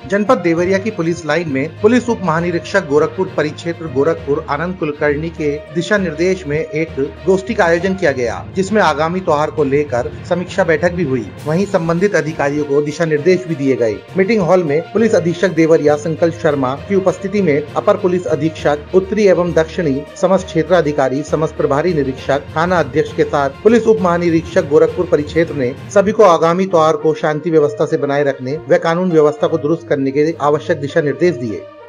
जनपद देवरिया की police line में पुलिस उप महानिरीक्षक गोरखपुर परिक्षेत्र गोरखपुर आनंद कुलकर्णी के दिशा निर्देश में एक गोष्ठी का आयोजन किया गया, जिसमें आगामी त्योहार को लेकर समीक्षा बैठक भी हुई। वहीं संबंधित अधिकारियों को दिशा निर्देश भी दिए गए। मीटिंग हॉल में पुलिस अधीक्षक देवरिया संकल्प शर्मा की उपस्थिति में अपर पुलिस अधीक्षक उत्तरी एवं दक्षिणी समस्त क्षेत्र अधिकारी, समस्त प्रभारी निरीक्षक, थाना अध्यक्ष के साथ पुलिस उप महानिरीक्षक गोरखपुर परिक्षेत्र ने सभी को आगामी त्योहार को शांति व्यवस्था से बनाए रखने व कानून व्यवस्था को दुरुस्त करने के आवश्यक दिशा निर्देश दिए।